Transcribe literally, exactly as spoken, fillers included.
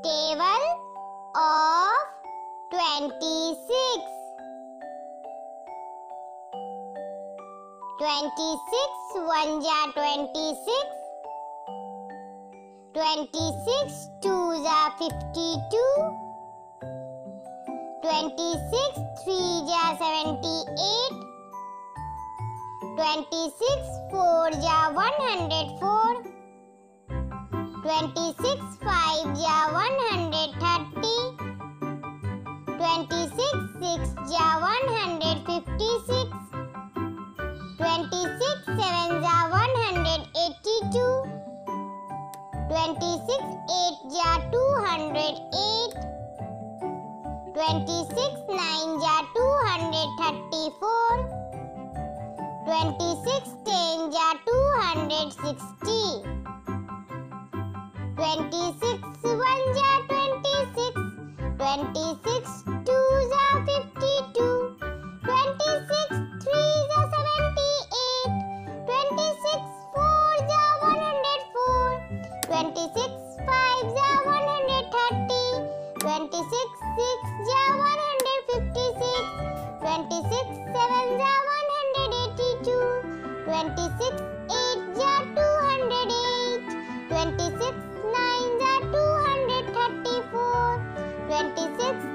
table of twenty-six. Twenty-six one ja twenty-six. Twenty-six two ja fifty-two. Twenty-six three ja seventy-eight. Twenty-six four ja one hundred four. Twenty-six five ja one hundred thirty. Twenty-six six ja one hundred fifty-six. Twenty-six seven ja one hundred eighty-two. Twenty-six eight ja two hundred eight. Twenty-six nine ja two hundred thirty-four. Twenty-six ten ja two hundred sixty. Twenty-six one ja twenty-six. Twenty-six two ja fifty-two. Twenty-six three ja seventy-eight. Twenty-six four ja one hundred four. Twenty-six five ja one hundred thirty. Twenty-six six ja one hundred fifty-six. Twenty-six seven ja one hundred eighty-two. Twenty-six eight ja two hundred eight. Twenty-six nine ja two hundred thirty-four. Twenty-six